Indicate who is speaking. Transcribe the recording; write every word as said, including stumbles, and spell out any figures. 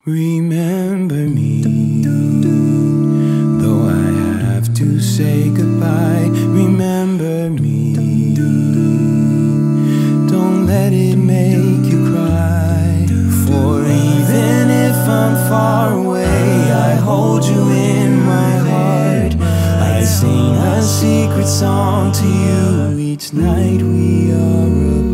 Speaker 1: Remember me, though I have to say goodbye. Remember me, don't let it make you cry. For even if I'm far away, I hold you in my heart. I sing a secret song to you each night we are apart.